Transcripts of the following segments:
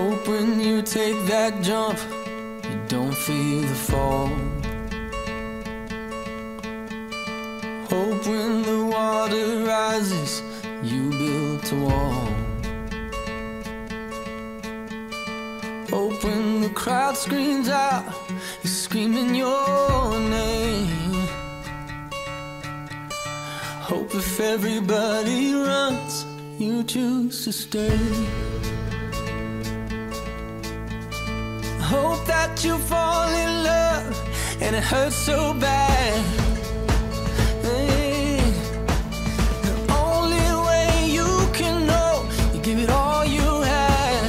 Hope when you take that jump, you don't feel the fall. Hope when the water rises, you built a wall. Hope when the crowd screams out, you're screaming your name. Hope if everybody runs, you choose to stay. Hope that you fall in love and it hurts so bad. Hey, the only way you can know, you give it all you had.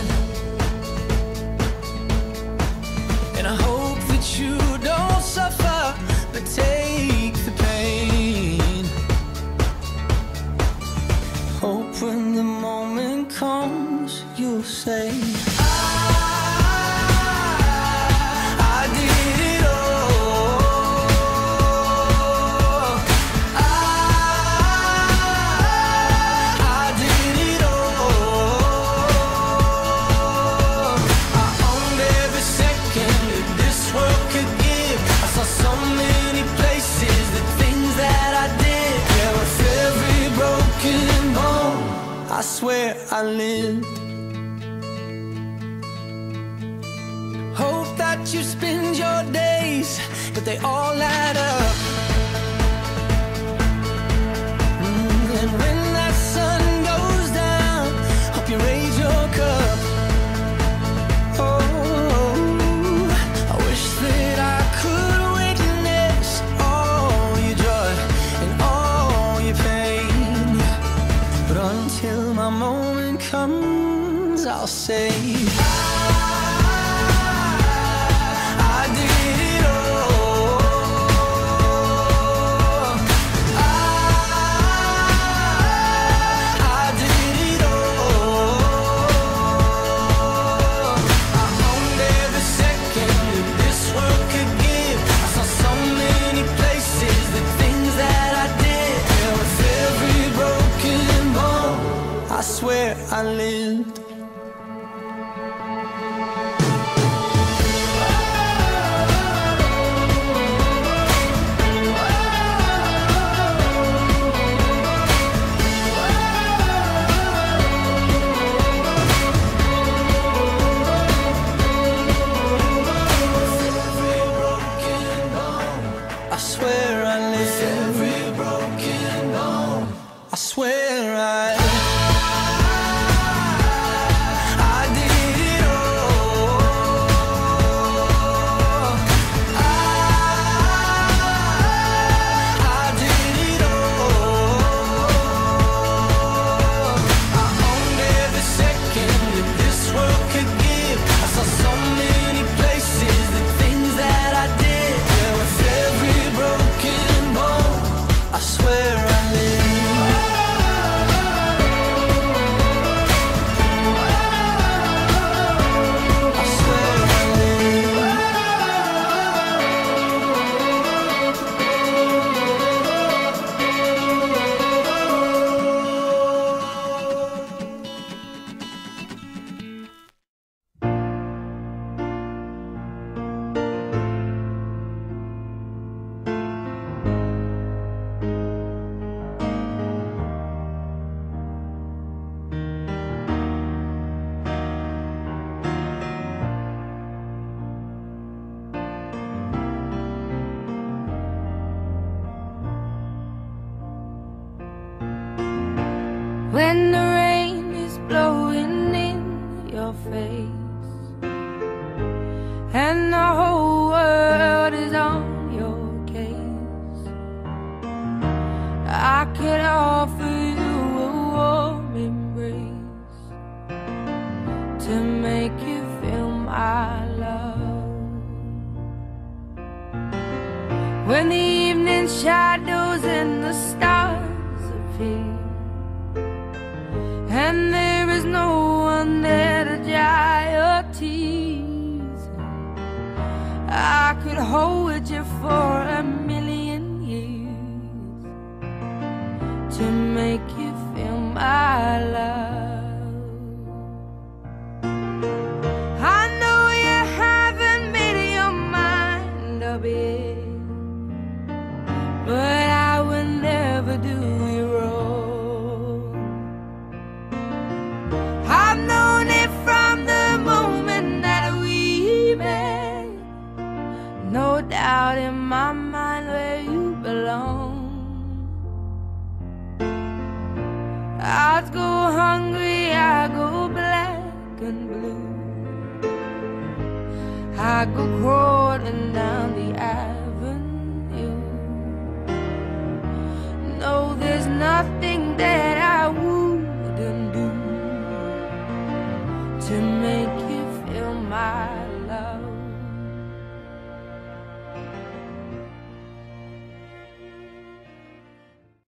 And I hope that you don't suffer, but take the pain. Hope when the moment comes, you'll say, I swear I lived. Hope that you spend your days, but they all add up. And when that sun goes down, hope you raise your cup. Oh, I wish that I could witness all your joy and all your pain. But until my moment comes, I'll say, I did it all. I did it all. I owned every second that this world could give. I saw so many places, the things that I did. Yeah, with every broken bone, I swear I lived. I swear I lived. Every broken bone, I swear I did it all. I did it all. I owned every second that this world could give. I saw so many places, the things that I did. Yeah, with every broken bone, I swear I lived. I swear I lived. When the rain is blowing in your face and the whole world is on your case, I could offer you a warm embrace to make you feel my love. When the evening shadows and the stars appear and there is no one there to dry your tears, I could hold you for a million years to make you feel my love. I go crawling down the avenue. No, there's nothing